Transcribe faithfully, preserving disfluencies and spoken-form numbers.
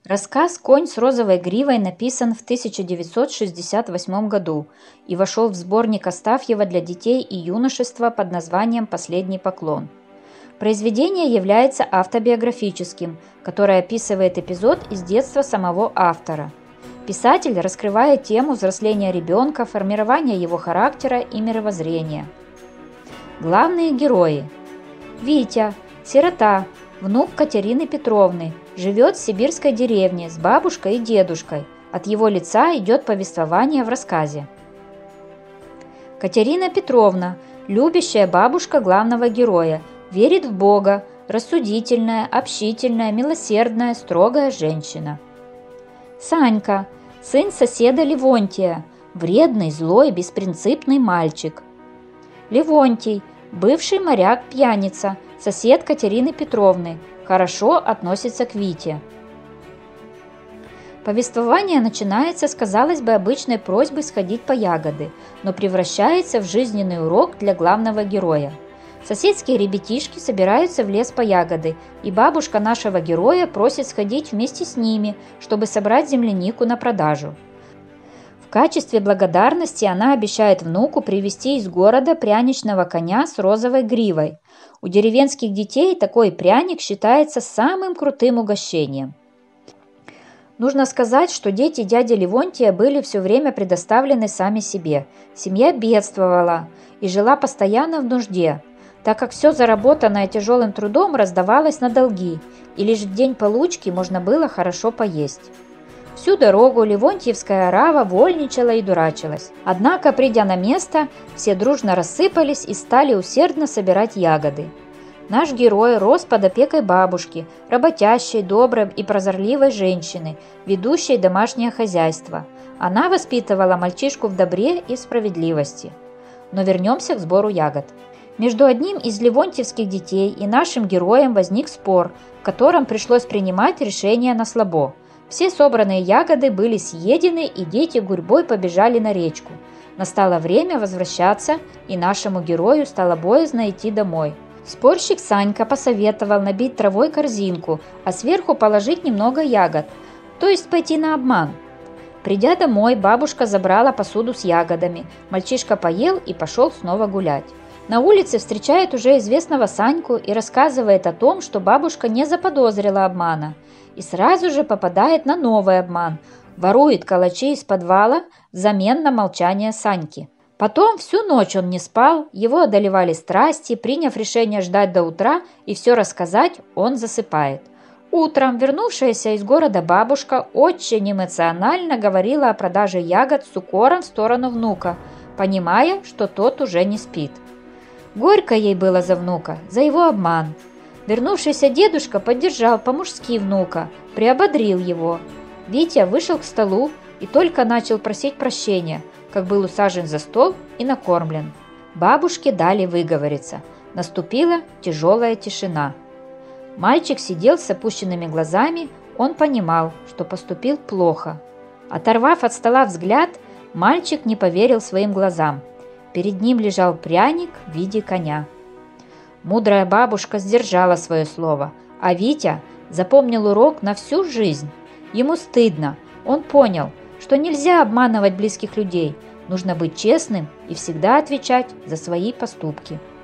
Рассказ «Конь с розовой гривой» написан в тысяча девятьсот шестьдесят восьмом году и вошел в сборник Астафьева для детей и юношества под названием «Последний поклон». Произведение является автобиографическим, которое описывает эпизод из детства самого автора. Писатель раскрывает тему взросления ребенка, формирования его характера и мировоззрения. Главные герои. Витя, сирота, внук Катерины Петровны, живет в сибирской деревне с бабушкой и дедушкой. От его лица идет повествование в рассказе. Катерина Петровна, любящая бабушка главного героя, верит в Бога, рассудительная, общительная, милосердная, строгая женщина. Санька, сын соседа Левонтия, вредный, злой, беспринципный мальчик. Левонтий, бывший моряк-пьяница, сосед Катерины Петровны, хорошо относится к Вите. Повествование начинается с, казалось бы, обычной просьбы сходить по ягоды, но превращается в жизненный урок для главного героя. Соседские ребятишки собираются в лес по ягоды, и бабушка нашего героя просит сходить вместе с ними, чтобы собрать землянику на продажу. В качестве благодарности она обещает внуку привезти из города пряничного коня с розовой гривой. У деревенских детей такой пряник считается самым крутым угощением. Нужно сказать, что дети дяди Левонтия были все время предоставлены сами себе. Семья бедствовала и жила постоянно в нужде, так как все заработанное тяжелым трудом раздавалось на долги, и лишь в день получки можно было хорошо поесть. Всю дорогу Левонтьевская орава вольничала и дурачилась. Однако, придя на место, все дружно рассыпались и стали усердно собирать ягоды. Наш герой рос под опекой бабушки, работящей, доброй и прозорливой женщины, ведущей домашнее хозяйство. Она воспитывала мальчишку в добре и справедливости. Но вернемся к сбору ягод. Между одним из левонтьевских детей и нашим героем возник спор, в котором пришлось принимать решение на слабо. Все собранные ягоды были съедены, и дети гурьбой побежали на речку. Настало время возвращаться, и нашему герою стало боязно идти домой. Спорщик Санька посоветовал набить травой корзинку, а сверху положить немного ягод, то есть пойти на обман. Придя домой, бабушка забрала посуду с ягодами, мальчишка поел и пошел снова гулять. На улице встречает уже известного Саньку и рассказывает о том, что бабушка не заподозрила обмана. И сразу же попадает на новый обман. Ворует калачи из подвала взамен на молчание Саньки. Потом всю ночь он не спал, его одолевали страсти, приняв решение ждать до утра и все рассказать, он засыпает. Утром вернувшаяся из города бабушка очень эмоционально говорила о продаже ягод с укором в сторону внука, понимая, что тот уже не спит. Горько ей было за внука, за его обман. Вернувшийся дедушка поддержал по-мужски внука, приободрил его. Витя вышел к столу и только начал просить прощения, как был усажен за стол и накормлен. Бабушке дали выговориться. Наступила тяжелая тишина. Мальчик сидел с опущенными глазами, он понимал, что поступил плохо. Оторвав от стола взгляд, мальчик не поверил своим глазам. Перед ним лежал пряник в виде коня. Мудрая бабушка сдержала свое слово, а Витя запомнил урок на всю жизнь. Ему стыдно, он понял, что нельзя обманывать близких людей, нужно быть честным и всегда отвечать за свои поступки.